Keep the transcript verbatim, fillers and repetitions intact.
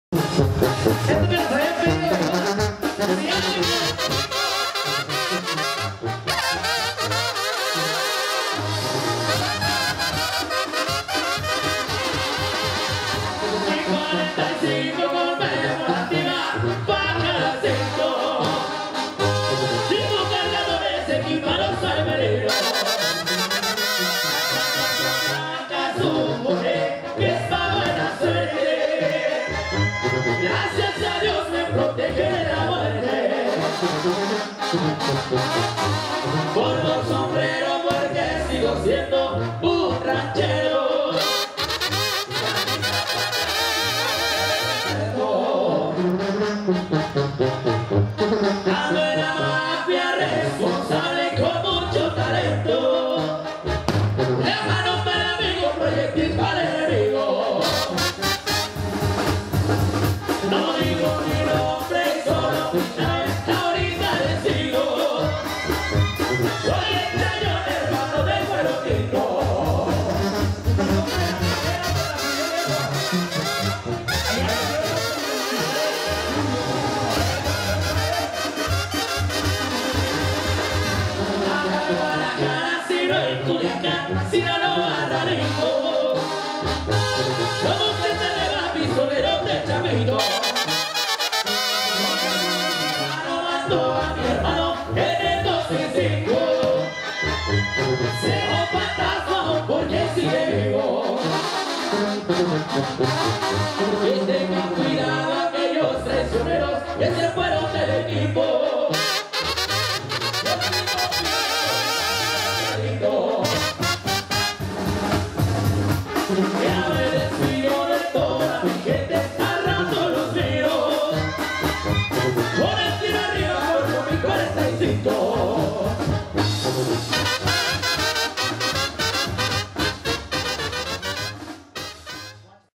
Gracias a Dios me protege de la muerte. Por los sombreros porque sigo siendo un ranchero. Ando en la mafia responsable con mucho talento. Hermano para amigo, proyectil para enemigo. No digo mi nombre, solo mi nave, ahorita les digo. Soy el cañón, hermano del pueblo quinto. A Guadalajara, si no en Culiacán, si no no a Jalisco. Somos gente de la pistoleros de Chamito. No mató a mi hermano en el dos mil cinco. Cero fantasma porque sigue vivo. Y tengan cuidado aquellos traicioneros que se fueron del equipo.